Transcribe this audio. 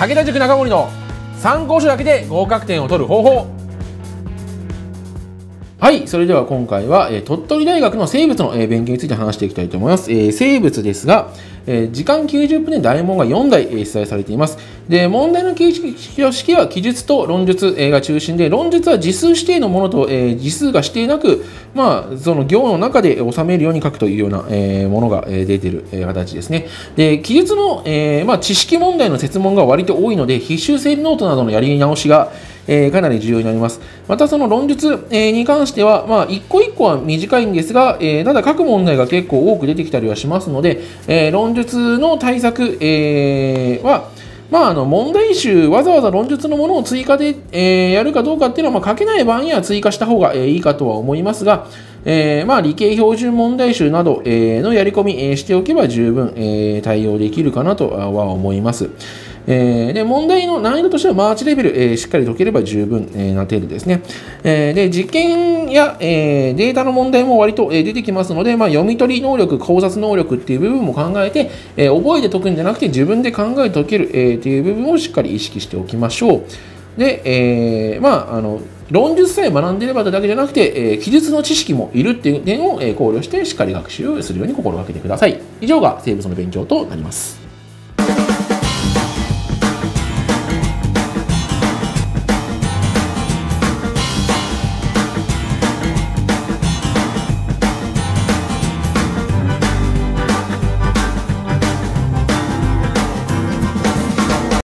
武田塾中森の参考書だけで合格点を取る方法。はい、それでは今回は鳥取大学の生物の勉強について話していきたいと思います。生物ですが、時間90分で大問が4題出題されています。で、問題の形式は記述と論述が中心で、論述は字数指定のものと字数が指定なく、その行の中で収めるように書くというようなものが出ている形ですね。で、記述の知識問題の設問が割と多いので、必修整理ノートなどのやり直しがかなり重要になります。またその論述に関しては、一個一個は短いんですが、ただ各問題が結構多く出てきたりはしますので、論述の対策、は問題集、わざわざ論述のものを追加で、やるかどうかっていうのは、書けない場合には追加した方がいいかとは思いますが、理系標準問題集など、のやり込み、しておけば十分、対応できるかなとは思います。で、問題の難易度としてはマーチレベル、しっかり解ければ十分、な程度ですね。で、実験や、データの問題も割と、出てきますので、読み取り能力、考察能力っていう部分も考えて、覚えて解くんじゃなくて自分で考えて解ける、っていう部分をしっかり意識しておきましょう。で、論述さえ学んでいればというだけじゃなくて、記述の知識もいるっていう点を考慮してしっかり学習するように心がけてください。以上が生物の勉強となります。